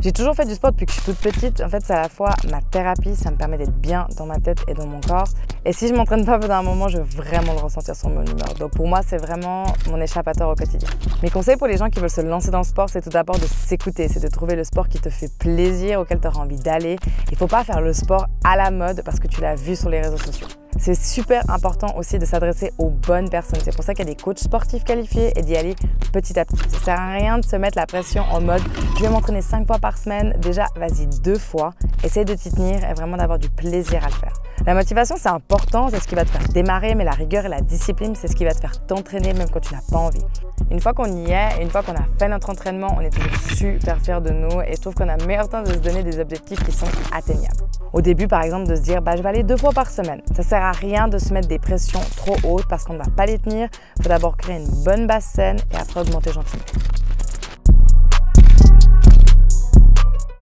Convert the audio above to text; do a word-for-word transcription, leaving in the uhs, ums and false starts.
J'ai toujours fait du sport depuis que je suis toute petite. En fait, c'est à la fois ma thérapie, ça me permet d'être bien dans ma tête et dans mon corps. Et si je m'entraîne pas pendant un moment, je veux vraiment le ressentir sur mon humeur. Donc pour moi, c'est vraiment mon échappatoire au quotidien. Mes conseils pour les gens qui veulent se lancer dans le sport, c'est tout d'abord de s'écouter, c'est de trouver le sport qui te fait plaisir, auquel tu auras envie d'aller. Il ne faut pas faire le sport à la mode parce que tu l'as vu sur les réseaux sociaux. C'est super important aussi de s'adresser aux bonnes personnes. C'est pour ça qu'il y a des coachs sportifs qualifiés et d'y aller petit à petit. Ça ne sert à rien de se mettre la pression en mode « je vais m'entraîner cinq fois par semaine ». Déjà, vas-y deux fois. Essaye de t'y tenir et vraiment d'avoir du plaisir à le faire. La motivation, c'est important, c'est ce qui va te faire démarrer, mais la rigueur et la discipline, c'est ce qui va te faire t'entraîner même quand tu n'as pas envie. Une fois qu'on y est, une fois qu'on a fait notre entraînement, on est toujours super fiers de nous et je trouve qu'on a meilleur temps de se donner des objectifs qui sont atteignables. Au début, par exemple, de se dire bah, « je vais aller deux fois par semaine ». Ça sert à rien de se mettre des pressions trop hautes parce qu'on ne va pas les tenir. Il faut d'abord créer une bonne base saine et après augmenter gentiment.